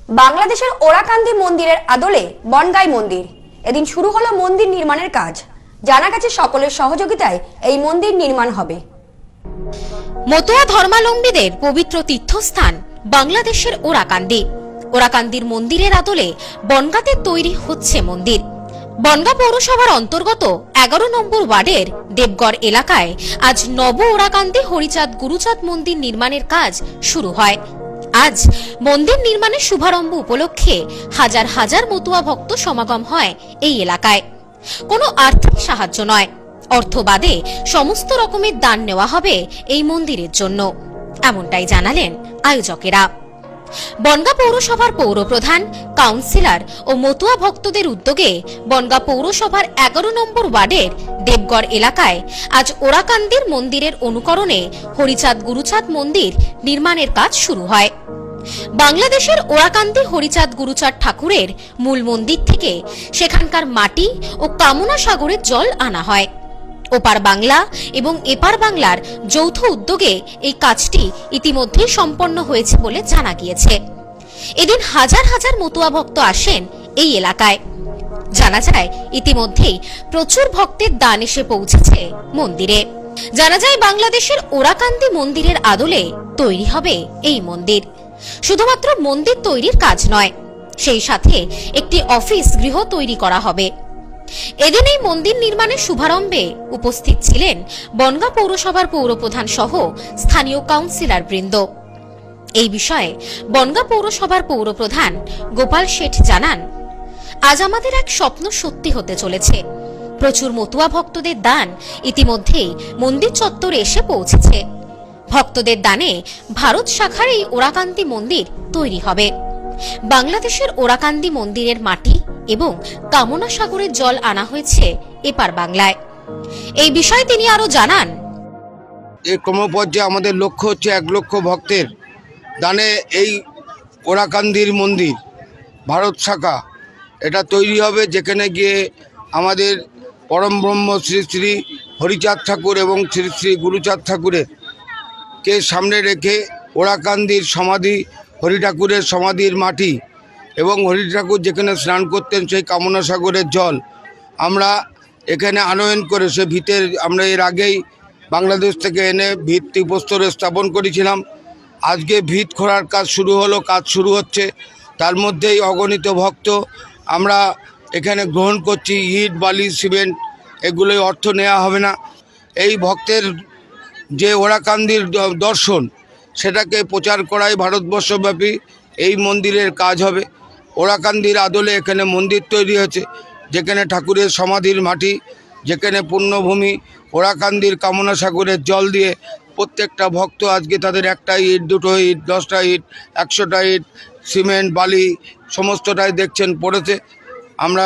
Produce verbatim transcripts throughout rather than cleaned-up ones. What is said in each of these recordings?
বাংলাদেশের ওরাকান্দি মন্দিরের আদলে বনগাই মন্দির। এদিন শুরু হলো মন্দির নির্মাণের কাজ। জানা গেছে সকলের সহযোগিতায় এই মন্দির নির্মাণ হবে। মতুয়া ধর্মাবলম্বীদের পবিত্র তীর্থস্থান বাংলাদেশের ওরাকান্দি। ওরাকান্দির মন্দিরের আদলে বনগাঁতে তৈরি হচ্ছে মন্দির। বনগাঁ পৌরসভার অন্তর্গত এগারো নম্বর ওয়ার্ডের দেবগড় এলাকায় আজ নব ওরাকান্দি হরিচাঁদ গুরুচাঁদ মন্দির নির্মাণের কাজ শুরু হয়। আজ মন্দির নির্মাণের শুভারম্ভ উপলক্ষে হাজার হাজার মতুয়া ভক্ত সমাগম হয় এই এলাকায়। কোনো আর্থিক সাহায্য নয়, অর্থ বাদে সমস্ত রকমের দান নেওয়া হবে এই মন্দিরের জন্য, এমনটাই জানালেন আয়োজকেরা। বনগাঁ পৌরসভার পৌরপ্রধান, কাউন্সিলর ও মতুয়া ভক্তদের উদ্যোগে বনগাঁ পৌরসভার এগারো নম্বর ওয়ার্ডের দেবগড় এলাকায় আজ ওরাকান্দির মন্দিরের অনুকরণে হরিচাঁদ গুরুচাঁদ মন্দির নির্মাণের কাজ শুরু হয়। বাংলাদেশের ওরাকান্দি হরিচাঁদ গুরুচাঁদ ঠাকুরের মূল মন্দির থেকে সেখানকার মাটি ও কামনা সাগরের জল আনা হয়। ওপার বাংলা এবং এপার বাংলার যৌথ উদ্যোগে এই কাজটি ইতিমধ্যে সম্পন্ন হয়েছে বলে জানা গিয়েছে। এদিন হাজার হাজার মতুয়া ভক্ত আসেন এই এলাকায়। জানা যায় ইতিমধ্যেই প্রচুর ভক্তের দান এসে পৌঁছেছে মন্দিরে। জানা যায় বাংলাদেশের ওরাকান্দি মন্দিরের আদলে তৈরি হবে এই মন্দির। শুধুমাত্র মন্দির তৈরির কাজ নয়, সেই সাথে একটি অফিস গৃহ তৈরি করা হবে। এদিন এই মন্দির নির্মাণের শুভারম্ভে উপস্থিত ছিলেন বনগাঁ পৌরসভার পৌরপ্রধান সহ স্থানীয় কাউন্সিলর বৃন্দ। এই বিষয়ে বনগাঁ পৌরসভার পৌরপ্রধান গোপাল শেঠ জানান, আজ আমাদের এক স্বপ্ন সত্যি হতে চলেছে। প্রচুর মতুয়া ভক্তদের দান ইতিমধ্যেই মন্দির চত্বরে এসে পৌঁছেছে। ভক্তদের দানে ভারত শাখার এই ওরাকান্দি মন্দির তৈরি হবে। বাংলাদেশের ওরাকান্দি মন্দিরের মাটি এবং কামনা সাগরের জল আনা হয়েছে এপার বাংলায়। এই বিষয়ে তিনি আরো জানান, এই ক্রমপর্যায়ে আমাদের লক্ষ্য হচ্ছে এক লক্ষ ভক্তের দানে এই ওরাকান্দির মন্দির ভারত শাখা এটা তৈরি হবে, যেখানে গিয়ে আমাদের পরম ব্রহ্ম শ্রী শ্রী হরিচাঁদ ঠাকুর এবং শ্রী শ্রী গুরুচাঁদ ঠাকুরের কে সামনে রেখে ওরাকান্দির সমাধি, হরি ঠাকুরের সমাধির মাটি এবং হরি ঠাকুর যেখানে স্নান করতেন সেই কামনা সাগরের জল আমরা এখানে আনয়ন করে সে ভিতের আমরা এর আগেই বাংলাদেশ থেকে এনে ভিত্তি প্রস্তরে স্থাপন করেছিলাম। আজকে ভিত খোঁড়ার কাজ শুরু হলো, কাজ শুরু হচ্ছে। তার মধ্যেই অগণিত ভক্ত আমরা এখানে গ্রহণ করছি। ইট, বালি, সিমেন্ট এগুলোই অর্থ নেওয়া হবে না। এই ভক্তের যে ওরাকান্দির দর্শন সেটাকে প্রচার করাই ভারতবর্ষব্যাপী এই মন্দিরের কাজ হবে। ওরাকান্দির আদলে এখানে মন্দির তৈরি হয়েছে, যেখানে ঠাকুরের সমাধির মাটি, যেখানে পুণ্যভূমি ওরাকান্দির কামনা সাগরের জল দিয়ে প্রত্যেকটা ভক্ত আজকে তাদের একটা ইট, দুটো ইট, দশটা ইট, একশোটা ইট, সিমেন্ট, বালি সমস্তটাই দেখছেন পড়েছে। আমরা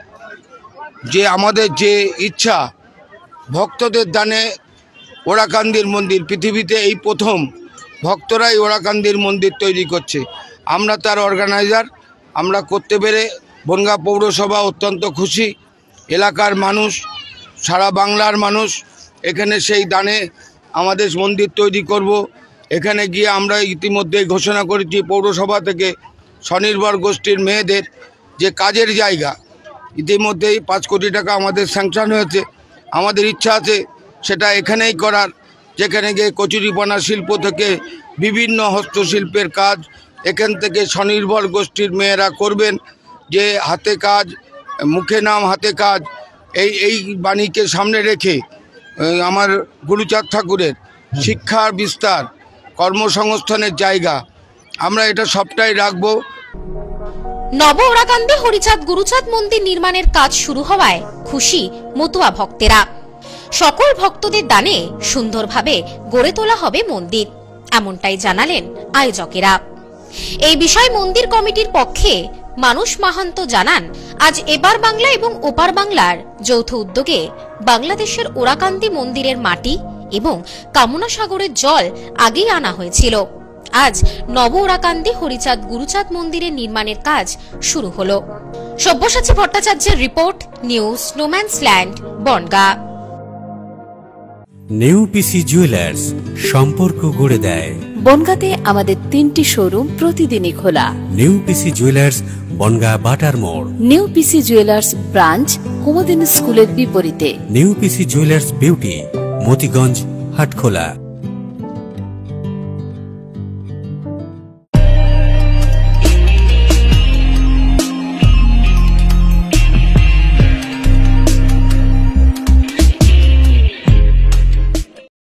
যে আমাদের যে ইচ্ছা ভক্তদের দানে ওরাকান্দির মন্দির, পৃথিবীতে এই প্রথম ভক্তরাই ওরাকান্দির মন্দির তৈরি করছে। আমরা তার অর্গানাইজার, আমরা করতে পেরে বনগাঁ পৌরসভা অত্যন্ত খুশি। এলাকার মানুষ, সারা বাংলার মানুষ এখানে সেই দানে আমাদের মন্দির তৈরি করব। এখানে গিয়ে আমরা ইতিমধ্যেই ঘোষণা করেছি পৌরসভা থেকে স্বনির্ভর গোষ্ঠীর মেয়েদের যে কাজের জায়গা, ইতিমধ্যেই পাঁচ কোটি টাকা আমাদের স্যাংশন হয়েছে। আমাদের ইচ্ছা আছে সেটা এখানেই করার, যেখানে গিয়ে কচুরিপানা শিল্প থেকে বিভিন্ন হস্তশিল্পের কাজ এখান থেকে স্বনির্ভর গোষ্ঠীর মেয়েরা করবেন। যে হাতে কাজ, মুখে নাম হাতে কাজ, এই এই বাণীকে সামনে রেখে আমার গুরুচাঁদ ঠাকুরের শিক্ষার বিস্তার, কর্মসংস্থানের জায়গা আমরা এটা সবটাই রাখবো। নব ওরাকান্দি হরিচাঁদ গুরুচাঁদ মন্দির নির্মাণের কাজ শুরু হওয়ায় খুশি মতুয়া ভক্তেরা। সকল ভক্তদের দানে সুন্দরভাবে গড়ে তোলা হবে মন্দির, এমনটাই জানালেন আয়োজকেরা। এই বিষয়ে মন্দির কমিটির পক্ষে মানুষ মাহান্ত জানান, আজ এপার বাংলা এবং ওপার বাংলার যৌথ উদ্যোগে বাংলাদেশের ওরাকান্দি মন্দিরের মাটি এবং কামনা সাগরের জল আগেই আনা হয়েছিল। আজ নব ওরাকান্দি হরিচাঁদ গুরুচাঁদ মন্দিরের নির্মাণের কাজ শুরু হলো। সব্যসাচী ভট্টাচার্যের report, news no man's land, Bongaon. New PC jewellers সম্পর্ক গড়ে দেয়। বনগাঁতে আমাদের তিনটি শোরুম প্রতিদিনই খোলা। নিউ পিসি জুয়েলার্স, বনগা বাটার মোড়। New PC jewellers branch Kumudini স্কুলের বিপরীতে। New PC jewellers beauty, Motiganj, Hatkhola.